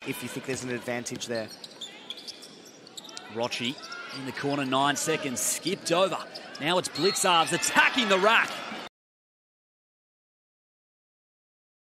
if you think there's an advantage there. Rochi in the corner, 9 seconds, skipped over. Now it's Blicavs attacking the rack.